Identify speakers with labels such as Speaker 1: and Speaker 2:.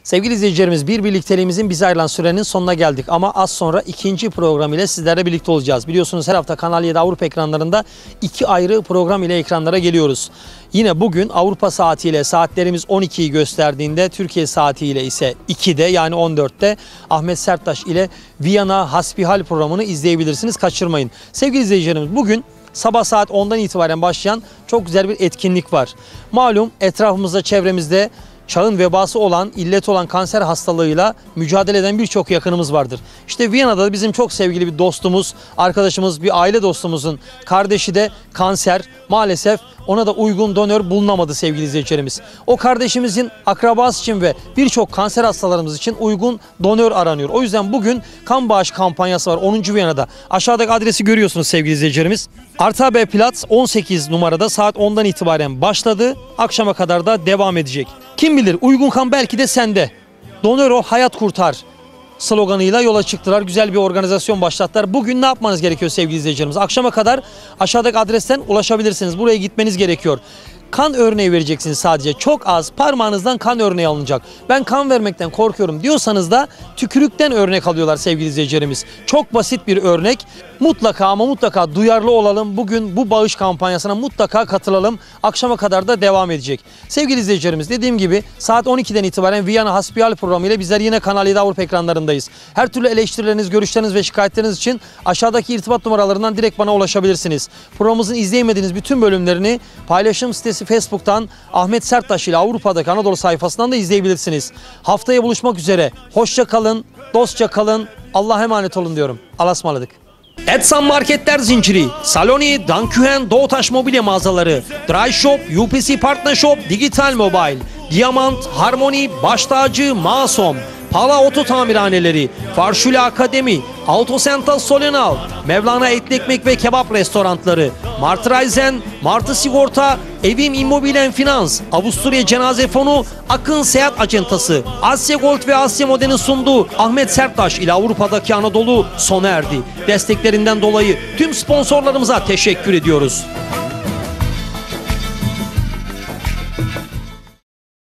Speaker 1: Sevgili izleyicilerimiz, bir birlikteliğimizin bize ayrılan sürenin sonuna geldik. Ama az sonra ikinci program ile sizlerle birlikte olacağız. Biliyorsunuz her hafta Kanal 7 Avrupa ekranlarında iki ayrı program ile ekranlara geliyoruz. Yine bugün Avrupa saatiyle saatlerimiz 12'yi gösterdiğinde, Türkiye saatiyle ise 2'de yani 14'te Ahmet Serttaş ile Viyana Hasbihal programını izleyebilirsiniz. Kaçırmayın. Sevgili izleyicilerimiz, bugün sabah saat 10'dan itibaren başlayan çok güzel bir etkinlik var. Malum etrafımızda, çevremizde çağın vebası olan, illet olan kanser hastalığıyla mücadele eden birçok yakınımız vardır. İşte Viyana'da bizim çok sevgili bir dostumuz, arkadaşımız, bir aile dostumuzun kardeşi de kanser. Maalesef ona da uygun donör bulunamadı sevgili izleyicilerimiz. O kardeşimizin akrabası için ve birçok kanser hastalarımız için uygun donör aranıyor. O yüzden bugün kan bağış kampanyası var 10. Viyana'da. Aşağıdaki adresi görüyorsunuz sevgili izleyicilerimiz. Artı AB Platz 18 numarada saat 10'dan itibaren başladı. Akşama kadar da devam edecek. Kim bilir, uygun kan belki de sende. Donör ol, hayat kurtar sloganıyla yola çıktılar. Güzel bir organizasyon başlattılar. Bugün ne yapmanız gerekiyor sevgili izleyicilerimiz? Akşama kadar aşağıdaki adresten ulaşabilirsiniz. Buraya gitmeniz gerekiyor. Kan örneği vereceksiniz sadece. Çok az parmağınızdan kan örneği alınacak. Ben kan vermekten korkuyorum diyorsanız da tükürükten örnek alıyorlar sevgili izleyicilerimiz. Çok basit bir örnek. Mutlaka ama mutlaka duyarlı olalım. Bugün bu bağış kampanyasına mutlaka katılalım. Akşama kadar da devam edecek. Sevgili izleyicilerimiz, dediğim gibi saat 12'den itibaren Viyana Hasbihal programı ile bizler yine Kanal 7 Avrupa ekranlarındayız. Her türlü eleştirileriniz, görüşleriniz ve şikayetleriniz için aşağıdaki irtibat numaralarından direkt bana ulaşabilirsiniz. Programımızın izleyemediğiniz bütün bölümlerini paylaşım sitesi Facebook'tan Ahmet Serttaş ile Avrupa'daki Anadolu sayfasından da izleyebilirsiniz. Haftaya buluşmak üzere. Hoşça kalın, dostça kalın. Allah'a emanet olun diyorum. Allah'a ısmarladık. Edsan Marketler Zinciri, Saloni, Dankühen, Doğutaş Mobilya Mağazaları, Dry Shop, UPC Partner Shop, Digital Mobile, Diamant, Harmony, Baş Tacı, Masom, Pala Oto Tamirhaneleri, Farşule Akademi, Autosenta Solenal, Mevlana Etli Ekmek ve Kebap Restoranları, Mart Raizen, Martı Sigorta, Evim İmmobilien Finans, Avusturya Cenaze Fonu, Akın Seyahat Acentası, Asya Gold ve Asya Modern'in sunduğu Ahmet Serttaş ile Avrupa'daki Anadolu sona erdi. Desteklerinden dolayı tüm sponsorlarımıza teşekkür ediyoruz.